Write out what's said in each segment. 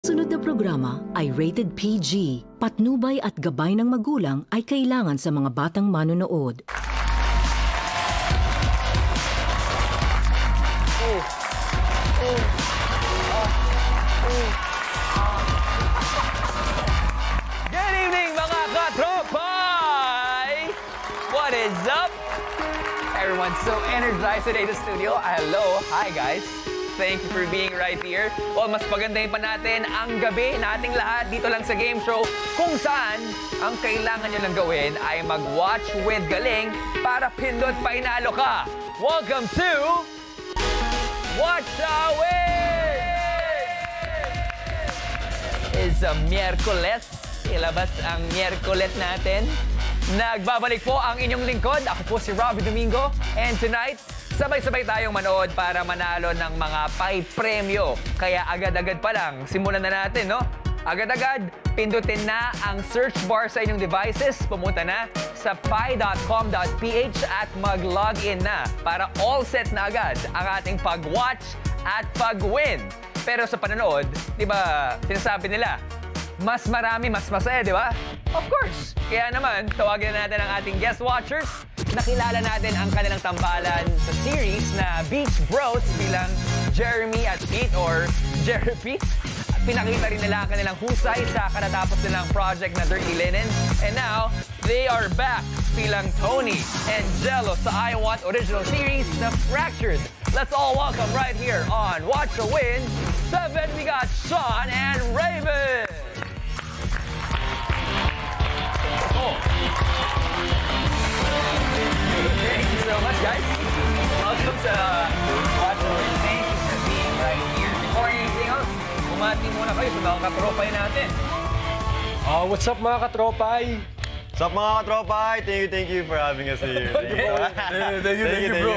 Sunod na programa ay rated PG. Patnubay at gabay ng magulang ay kailangan sa mga batang manonood. Good evening mga katropay! What is up? Everyone's so energized today in the studio. Hello, hi guys. Thank you for being right here. Well, mas pagandahin pa natin ang gabi nating lahat dito lang sa game show kung saan ang kailangan nyo lang gawin ay mag-watch with galing para pindot painalo ka. Welcome to Watch a Win! It's a Miyerkules. Ilabas ang Miyerkules natin. Nagbabalik po ang inyong lingkod. Ako po si Robby Domingo. And tonight, sabay-sabay tayong manood para manalo ng mga pay-premyo. Kaya agad-agad pa lang, simulan na natin, no? Agad-agad, pindutin na ang search bar sa inyong devices. Pumunta na sa pi.com.ph at mag-login na para all set na agad ang ating pag-watch at pag-win. Pero sa panonood, di ba, sinasabi nila, mas marami, mas masaya, di ba? Of course! Kaya naman, tawagin na natin ang ating guest watchers. Nakilala natin ang kanilang tambalan sa series na Beach Bros bilang Jeremy at Pete or Jerry Pete. At pinakita rin nila ang kanilang husay sa katatapos nilang project na Dirty Linen. And now, they are back bilang Tony and Jello sa I Want original series na Fractured. Let's all welcome right here on Watch a Win 7, we got Sean and Raven! Oh. Thank you so much, guys. Welcome to Watch a Win. Thank you for being right here. Before anything else, bumati muna kayo sa mga katropay natin. What's up mga katropay? What's up mga katropay? Thank you for having us here. Thank you bro.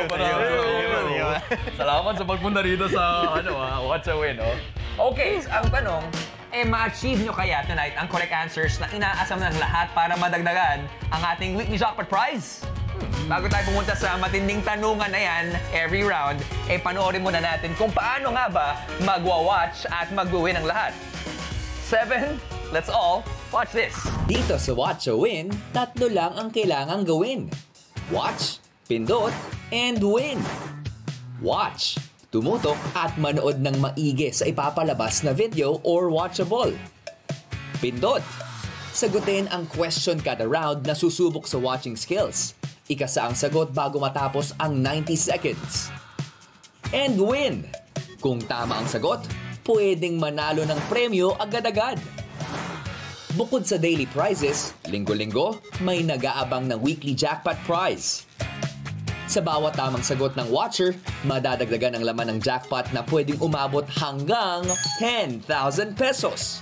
Salamat sa pagpunta rito sa Watch a Win. Okay, ang tanong, ma-achieve nyo kaya tonight ang correct answers na inaasam ng lahat para madagdagan ang ating weekly jackpot prize? Bago tayo pumunta sa matinding tanungan na yan, every round, panoorin muna natin kung paano nga ba magwa-watch at mag-win ang lahat. 7, let's all watch this. Dito sa Watch a Win, tatlo lang ang kailangang gawin. Watch, pindot, and win. Watch, tumutok at manood ng maigi sa ipapalabas na video or watchable. Pindot, sagutin ang question kada round na susubok sa watching skills. Ikasa ang sagot bago matapos ang 90 seconds. And win! Kung tama ang sagot, pwedeng manalo ng premyo agad-agad. Bukod sa daily prizes, linggo-linggo, may nag-aabang ng weekly jackpot prize. Sa bawat tamang sagot ng watcher, madadagdagan ang laman ng jackpot na pwedeng umabot hanggang 10,000 pesos.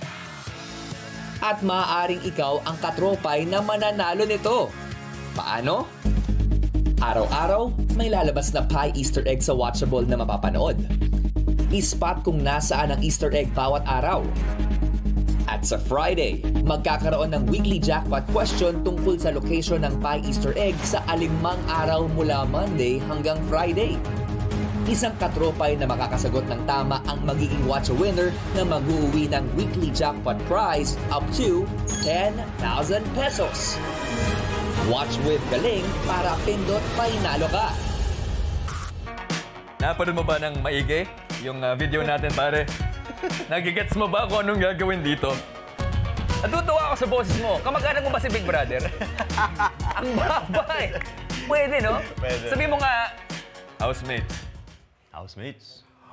At maaaring ikaw ang katropay na mananalo nito. Paano? Araw-araw, may lalabas na pie Easter egg sa watchable na mapapanood. I-spot kung nasaan ang Easter egg bawat araw. At sa Friday, magkakaroon ng weekly jackpot question tungkol sa location ng pie Easter egg sa alimang araw mula Monday hanggang Friday. Isang katropay na makakasagot ng tama ang magiging watch a winner na mag-uwi ng weekly jackpot prize up to 10,000 pesos. Watch with galing para pindot painalo ka. Napanood mo ba ng maigi yung video natin, pare? Nagigets mo ba kung anong gagawin dito? Natutuwa ako sa boses mo. Kamag-anak mo ba si Big Brother? Ang babay! Pwede, no? Pwede. Sabi mo nga, housemates. Housemates?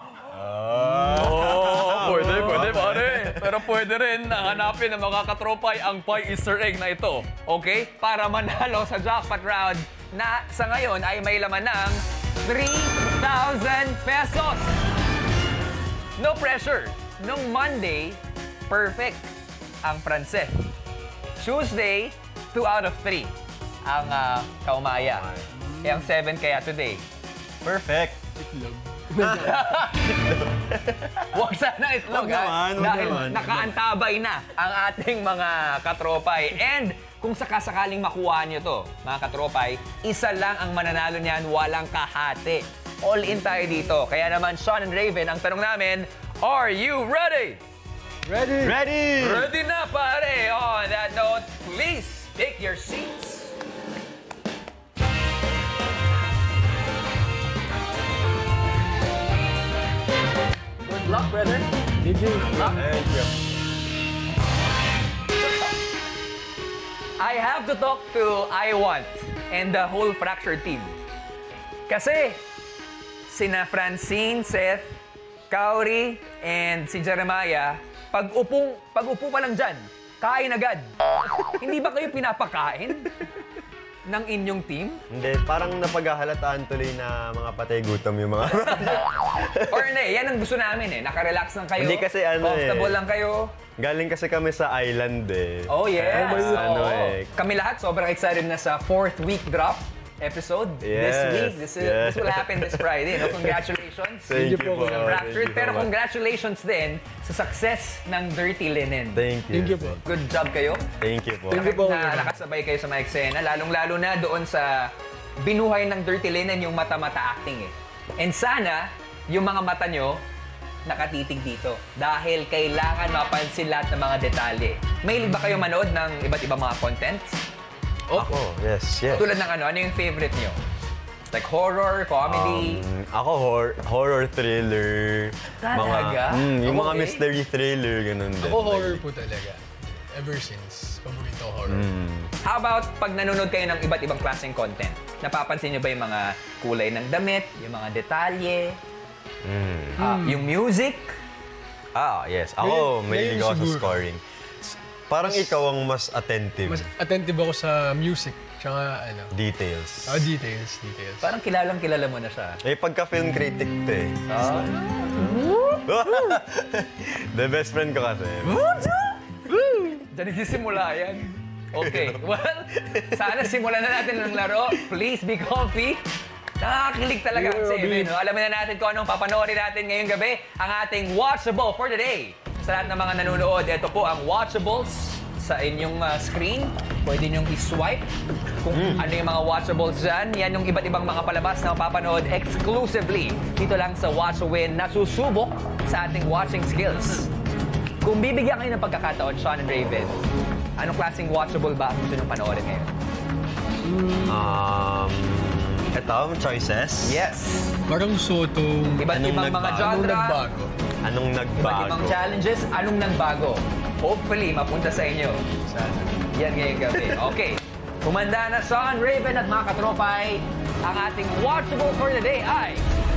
Pwede, pare. Pero pwede rin na hanapin ng mga katropay ang pie Easter egg na ito. Okay? Para manalo sa jackpot round na sa ngayon ay may laman ng 3,000 pesos. No pressure. Nung Monday, perfect ang Frances. Tuesday, 2 out of 3 ang kaumaya. Ang 7 kaya today. Perfect. Huwag sana itlog, ha? Dahil nakaantabay na ang ating mga katropay. And kung sakasakaling makuha nyo to, mga katropay, isa lang ang mananalo niyan, walang kahati. All in tayo dito. Kaya naman, Sean and Raven, ang tanong namin, are you ready? Ready? Ready! Ready na, pare! On that note, please take your seats. Good luck, brother. Thank you. Thank you. I have to talk to I Want and the whole Fractured team. Kasi sina Francine, Seth, Kauri, and si Jeremiah, pag-upo pa lang dyan, kain agad. Hindi ba kayo pinapakain ng inyong team? Hindi, parang napaghahalataan tuloy na mga patay gutom yung mga... Or hindi, yan ang gusto namin eh. Naka-relax lang kayo. Hindi kasi ano comfortable eh. lang kayo. Galing kasi kami sa island eh. Oh, yes. Ano Oo. eh. Kami lahat sobrang excited na sa 4th week drop episode this Yes, week. This yes. will happen this Friday. No? Congratulations. Thank you po. Sa Fractured. Thank you Pero so much. congratulations din sa success ng Dirty Linen. Thank you. Thank you po. Good job kayo. Thank you po. Thank you po. Na nakasabay kayo sa mga eksena. Lalong-lalo na doon sa binuhay ng Dirty Linen yung mata-mata acting eh. And sana, yung mga mata nyo, nakatitig dito. Dahil kailangan mapansin lahat ng mga detalye. Mahilig ba kayo manood ng iba't ibang mga contents? Ako, yes. Tulad ng ano yung favorite nyo? Like horror, comedy? Ako, horror thriller. Talaga? Yung mga Okay. mystery thriller, ganun din. Ako horror po talaga. Ever since, paborito ko horror. How about pag nanonood kayo ng iba't ibang klaseng content? Napapansin nyo ba yung mga kulay ng damit, yung mga detalye, yung music? Yes. Ako, Ngayon mahilig ako sa siguro. scoring. Parang ikaw ang mas attentive. Mas attentive ako sa music, tsaka ano. Details. Details. Parang kilala mo na siya. Eh, pagka-film critic to eh. The best friend ko kasi. Diyan nagsisimula yan. Okay, well, sana simulan na natin ng laro. Please be comfy. Nakakakilig talaga ang Seven. No? Alamin na natin kung anong papanoorin natin ngayong gabi. Ang ating Watchable for today. Sa lahat ng mga nanonood, ito po ang Watchables sa inyong screen. Pwede niyong i-swipe kung ano yung mga Watchables dyan. Yan yung iba't ibang mga palabas na mapapanood exclusively dito lang sa Watch to Win na susubok sa ating watching skills. Kung bibigyan kayo ng pagkakataon, Sean and Raven, anong klaseng watchable ba ang gusto niyong panoorin ngayon? Ito, choices. Yes. Parang sotong... Iba't Anong ibang mga nagbago? Anong genre, nagbago? Anong iba't nagbago? ibang challenges, anong nagbago? Hopefully, mapunta sa inyo. Sana. Yan ngayong gabi. Okay. Kumanda na Sean, Raven at mga katropay. Ang ating watchable for the day ay...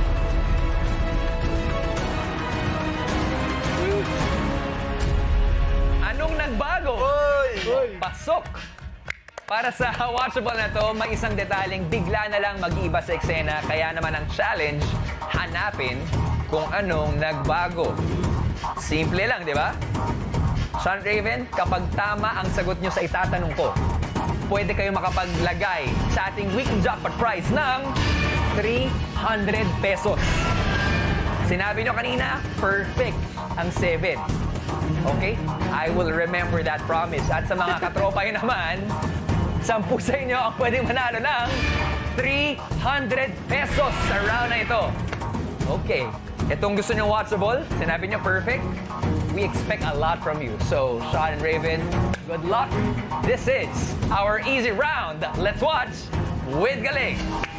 Anong nagbago? Pasok! Para sa watchable na to, may isang detaling bigla na lang mag-iiba sa eksena. Kaya naman ang challenge, hanapin kung anong nagbago. Simple lang, di ba? Sean, Raven, kapag tama ang sagot nyo sa itatanong ko, pwede kayo makapaglagay sa ating weekly jackpot prize ng 300 pesos. Sinabi nyo kanina, perfect ang 7. Okay? I will remember that promise. At sa mga katropay naman, 10 sa inyo ang pwedeng manalo ng 300 pesos sa round na ito. Okay. Itong gusto nyo watchable, sinabi nyo perfect, we expect a lot from you. So, Sean and Raven, good luck. This is our easy round. Let's watch with Galing.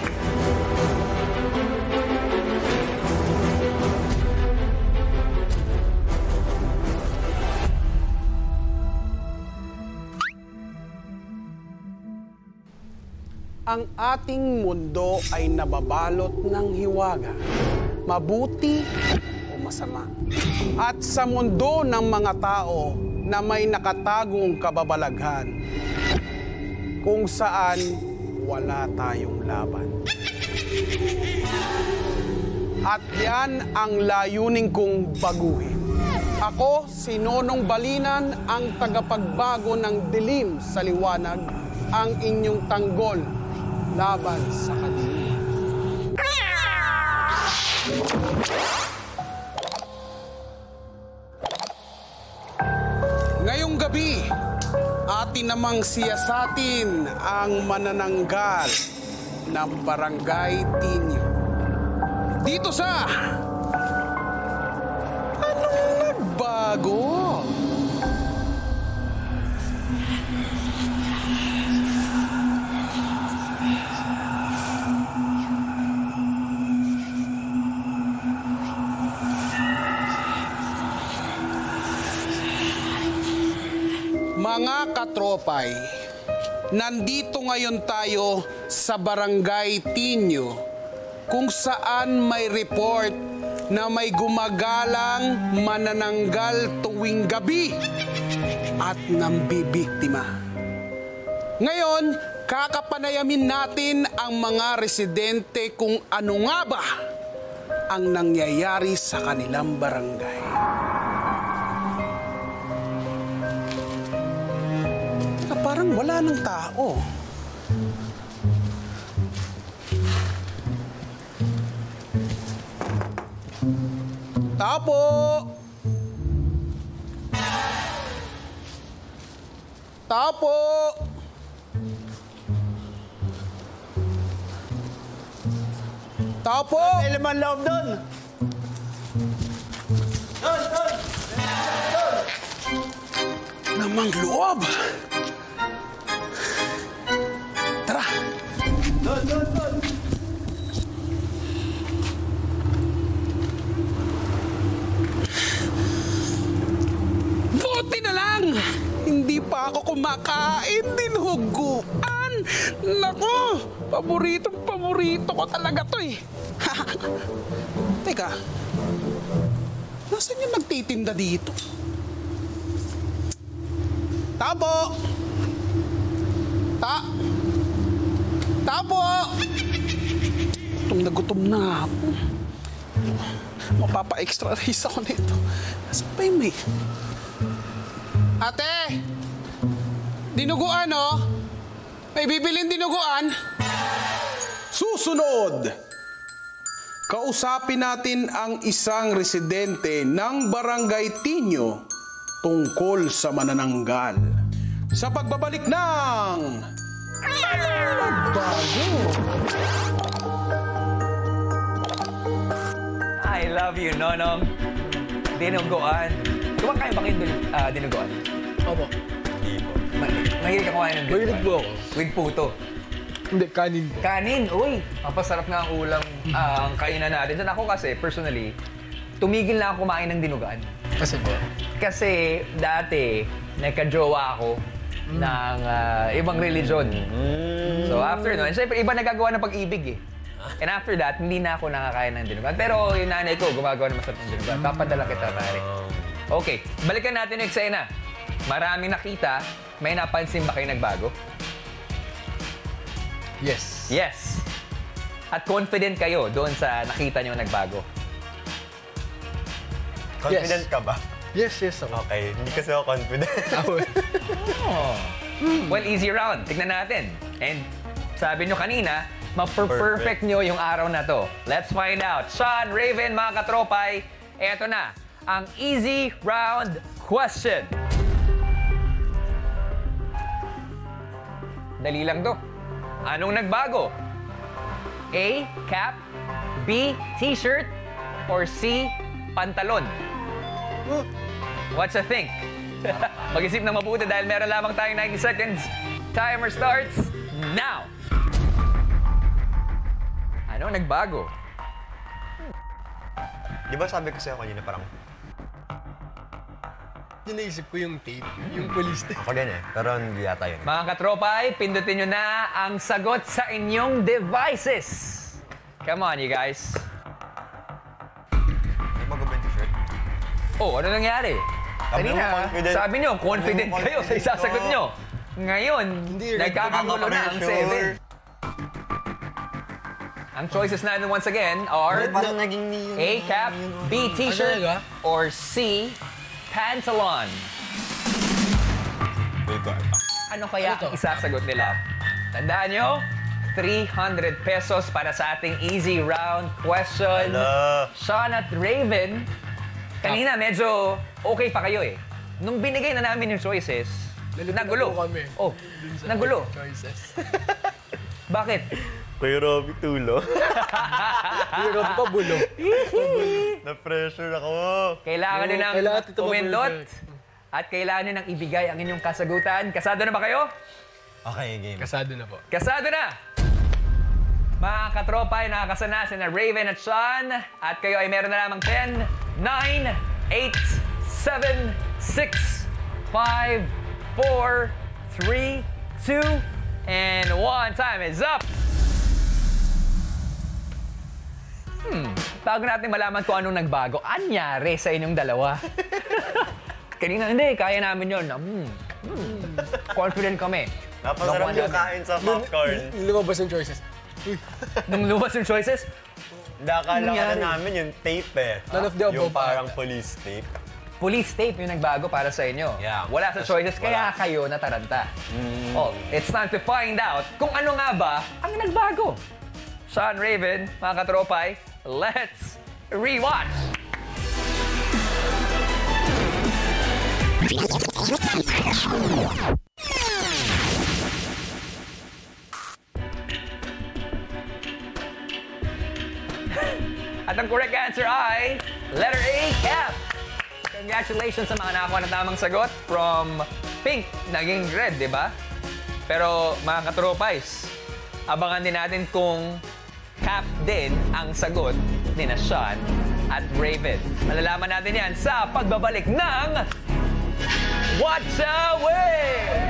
Ang ating mundo ay nababalot ng hiwaga, mabuti o masama. At sa mundo ng mga tao na may nakatagong kababalaghan, kung saan wala tayong laban. At yan ang layunin kong baguhin. Ako, si Nonong Balinan, ang tagapagbago ng dilim sa liwanag, ang inyong tanggol laban sa kadiliman. Ngayong gabi, atin namang siyasatin ang manananggal ng Barangay Tinyo. Dito sa Anong Nagbago? Mga katropay, nandito ngayon tayo sa Barangay Tinyo kung saan may report na may gumagalang manananggal tuwing gabi at nambibiktima. Ngayon, kakapanayamin natin ang mga residente kung ano nga ba ang nangyayari sa kanilang barangay. Parang wala ng tao. Tao po! Tao po! Tao po! May laman loob doon! Namang loob! Tara! Buti na lang! Hindi pa ako kumakain din huguan! Nako! Paborito ko talaga to eh! Teka, nasaan yung nagtitinda dito? Tabo! Tabo! Gutom na gutom na ako. Mapapa-extra rice ako nito. Nasaan pa yung may... Ate! Dinuguan, oh! May bibilin dinuguan? Susunod! Kausapin natin ang isang residente ng Barangay Tinyo tungkol sa manananggal. Sa pagbabalik ng... Bago! I love you, Nonong. Dinuguan. Kumakain ba kayo dinuguan? Opo. Mahilig ka kumain ng dinuguan? Mahilig po ako. With puto? Hindi, kanin. Kanin? Uy! Mapasarap nga ang ulam ang kainan natin. Then ako kasi, personally, tumigil na ako kumain ng dinuguan. Kasi po? Kasi dati, nagka-jowa ako ng ibang religion. So after nun, syempre iba nagagawa ng pag-ibig eh. And after that, hindi na ako nakakain ng dinuguan. Pero yung nanay ko, gumagawa ng masarap ng dinuguan. Papadala kita, pare. Okay, balikan natin yung eksena. Maraming nakita, may napansin ba kayo nagbago? Yes. Yes. At confident kayo doon sa nakita niyo nagbago? Confident ka ba? Yes, ako. Okay, hindi kasi ako confident. Well, easy round. Tignan natin. And sabi nyo kanina, ma-perfect nyo yung araw na to. Let's find out. Sean, Raven, mga katropay, eto na, ang easy round question. Dali lang to. Anong nagbago? A, cap, B, t-shirt, or C, pantalon? What you think? Mag-isip ng mabuti dahil meron lamang tayong 90 seconds. Timer starts now! Ano nagbago? Di ba sabi ko sa'yo kanina parang, Yung naisip ko yung tape, yung police tape. ako din eh, pero hindi yata yun. Mga katropay, pindutin nyo na ang sagot sa inyong devices. Come on, you guys. May magawa yung t-shirt? Oh, ano nangyari? Sabi mo, Kanina, confident. sabi nyo, confident Sabi mo, kayo sa confident isasagot ako. nyo. Ngayon, Hindi, nagkakagulo na ang sure. 7. Ang choices natin once again are Parang naging neon. A, cap, B, t-shirt, Ano talaga? or C, pantalon. Ano kaya ang isasagot nila? Tandaan nyo, 300 pesos para sa ating easy round question. Hala. Sean at Raven, kanina medyo okay pa kayo eh. Nung binigay na namin yung choices, nagulo. po kami. Oh, nagulo. Choices. Bakit? Kuya Robby, tulo. Pero pa bulo. Na-pressure ako. Kailangan nyo ng kailangan ito pumindot ma-perfect. at kailangan nyo ng ibigay ang inyong kasagutan. Kasado na ba kayo? Okay, game. Kasado na po. Kasado na! Mga katropay, nakakasana si na Raven at Sean. At kayo ay meron na lamang 10, 9, 8, 7, 6, 5, 4, 4, 3, 2, and 1. Time is up! Bago natin malaman kung anong nagbago, anyari sa inyong dalawa? Kanina, hindi, kaya namin yun. Confident kami. Napasarap yung kain sa popcorn. Lumabas yung choices. Nung lumabas yung choices, Nakala ka Nangyari. na namin yung tape eh. None of the Yung above. parang police tape. police tape yung nagbago para sa inyo. Yeah. Wala sa choices, kaya kayo nataranta. Oh, it's time to find out kung ano nga ba ang nagbago. Sean, Raven, mga katropay, let's rewatch! At ang correct answer ay letter A, cap. Congratulations sa mga nakakuha ng tamang sagot from pink, naging red, di ba? Pero mga katropays, abangan din natin kung cap din ang sagot ni na Sean at Raven. Malalaman natin yan sa pagbabalik ng What's a Win!